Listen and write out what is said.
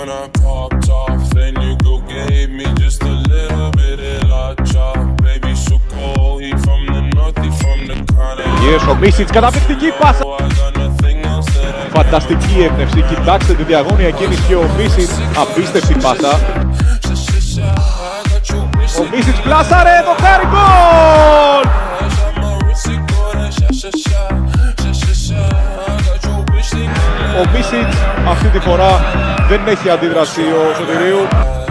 when I popped off. Then you go gave me just a little bit of la chop. Baby so cold, he from the north, he from the continent. Ο Μίσιτς, καταπληκτική πάσα. Φανταστική έμπνευση, κοιτάξτε τη διαγώνια κίνηση και ο Μίσιτς, απίστευτη πάσα. Ο Μίσιτς πλάσαρε, το κάνει γκολ! Ο Μίσιτς αυτή τη φορά δεν έχει αντίδραση ο Σωτηρίου.